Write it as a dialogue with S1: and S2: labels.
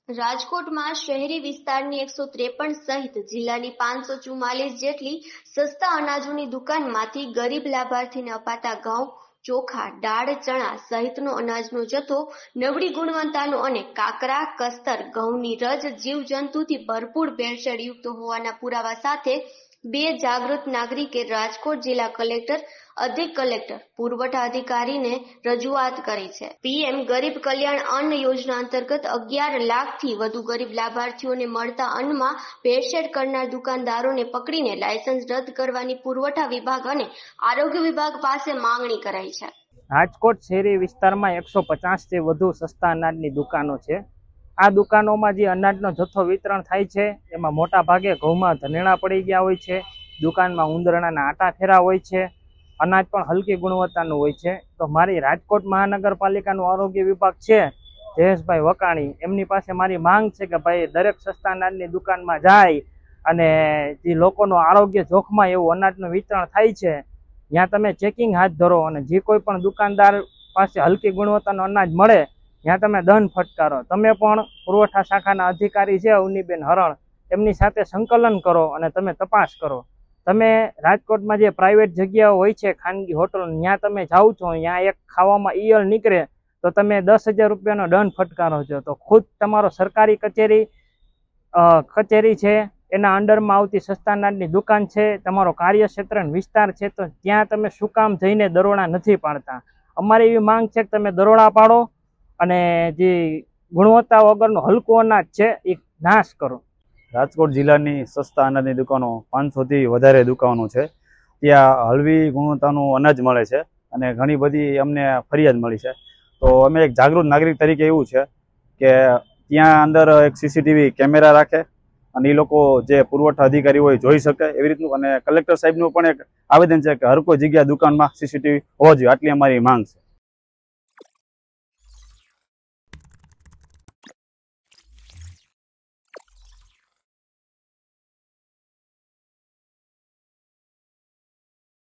S1: રાજકોટમાં શહેરી વિસ્તારની 153 સહિત જિલ્લાની 544 જેટલી સસ્તા અનાજોની દુકાનમાંથી ગરીબ લાભાર્થીને અપાતા ઘઉં, ચોખા, દાળ, ચણા સહિતનો અનાજનો જથ્થો નબળી ગુણવત્તાનો અને કાકરા, કસ્તર, ઘઉંની રજ, જીવજંતુથી ભરપૂર ભેળસેળયુક્ત હોવાના પુરાવા સાથે બે જાગૃત નાગરિકે રાજકોટ જિલ્લા કલેક્ટર, અધિક કલેક્ટર, પુરવઠા અધિકારીને રજૂઆત કરી છે। પીએમ ગરીબ કલ્યાણ અન્ન યોજના અંતર્ગત 11 લાખથી વધુ ગરીબ લાભાર્થીઓને મળતા અન્નમાં ભેળસેળ કરનાર દુકાનદારોને પકડીને લાયસન્સ રદ કરવાની પુરવઠા વિભાગ અને આરોગ્ય વિભાગ પાસે માંગણી કરાઈ છે।
S2: રાજકોટ શહેરી વિસ્તારમાં 150 થી વધુ સસ્તા અનાજની દુકાનો છે। આ દુકાનોમાં જે અનાજનો જથ્થો વિતરણ થાય છે એમાં મોટા ભાગે ઘઉંમાં ધનેણા પડી ગયા હોય છે, દુકાનમાં ઉંદરડાના આટા ફેરા હોય છે, અનાજ પણ હલકી ગુણવત્તાનું હોય છે। તો મારી રાજકોટ મહાનગરપાલિકાનું આરોગ્ય વિભાગ છે, જયેશભાઈ વકાણી, એમની પાસે મારી માંગ છે કે ભાઈ દરેક સસ્તા અનાજની દુકાનમાં જાય અને જે લોકોનું આરોગ્ય જોખમાય એવું અનાજનું વિતરણ થાય છે ત્યાં તમે ચેકિંગ હાથ ધરો અને જે કોઈ પણ દુકાનદાર પાસે હલકી ગુણવત્તાનું અનાજ મળે ત્યાં તમે દંડ ફટકારો। તમે પણ પુરવઠા શાખાના અધિકારી છે અવનીબેન હરણ, એમની સાથે સંકલન કરો અને તમે તપાસ કરો। તમે રાજકોટમાં જે પ્રાઇવેટ જગ્યાઓ હોય છે, ખાનગી હોટલ, ત્યાં તમે જાઓ છો, ત્યાં એક ખાવામાં ઈયળ નીકળે તો તમે 10,000 રૂપિયાનો દંડ ફટકારો છો। તો ખુદ તમારો સરકારી કચેરી છે, એના અંડરમાં આવતી સસ્તા અનાજની દુકાન છે, તમારો કાર્યક્ષેત્ર વિસ્તાર છે, તો ત્યાં તમે શું કામ જઈને દરોડા નથી પાડતા? અમારી એવી માંગ છે કે તમે દરોડા પાડો અને જે ગુણવત્તા વગરનું હલકું અનાજ છે એ નાશ કરો।
S3: રાજકોટ જિલ્લાની સસ્તા અનાજની દુકાનો 500 થી વધારે દુકાનો છે। ત્યાં હળવી ગુણવત્તાનું અનાજ મળે છે અને ઘણી બધી અમને ફરિયાદ મળી છે। તો અમે એક જાગૃત નાગરિક તરીકે એવું છે કે ત્યાં અંદર એક સીસીટીવી કેમેરા રાખે અને એ લોકો જે પુરવઠા અધિકારી હોય જોઈ શકે એવી રીતનું, અને કલેક્ટર સાહેબનું પણ એક આવેદન છે કે હર કોઈ જગ્યા દુકાનમાં સીસીટીવી હોવો જોઈએ, આટલી અમારી માંગ છે।